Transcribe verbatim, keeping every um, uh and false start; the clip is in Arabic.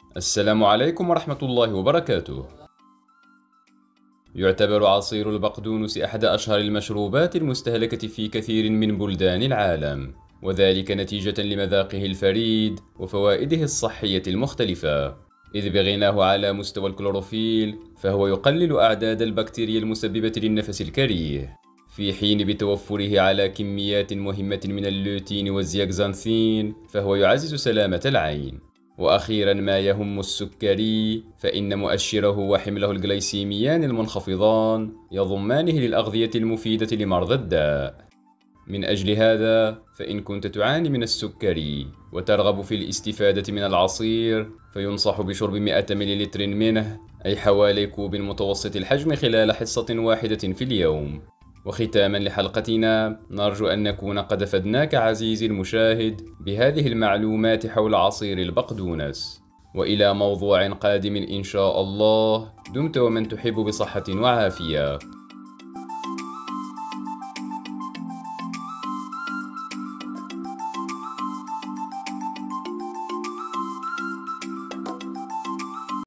السلام عليكم ورحمة الله وبركاته. يعتبر عصير البقدونس أحد أشهر المشروبات المستهلكة في كثير من بلدان العالم، وذلك نتيجة لمذاقه الفريد وفوائده الصحية المختلفة. إذ بغناه على مستوى الكلوروفيل فهو يقلل أعداد البكتيريا المسببة للنفس الكريه، في حين بتوفره على كميات مهمة من اللوتين والزياكزانثين فهو يعزز سلامة العين. وأخيرا ما يهم السكري، فإن مؤشره وحمله الجليسيميان المنخفضان يضمانه للأغذية المفيدة لمرضى الداء. من أجل هذا فإن كنت تعاني من السكري وترغب في الاستفادة من العصير، فينصح بشرب مئة مليلتر منه، أي حوالي كوب متوسط الحجم، خلال حصة واحدة في اليوم. وختاما لحلقتنا، نرجو أن نكون قد أفدناك عزيزي المشاهد بهذه المعلومات حول عصير البقدونس. وإلى موضوع قادم إن شاء الله، دمت ومن تحب بصحة وعافية.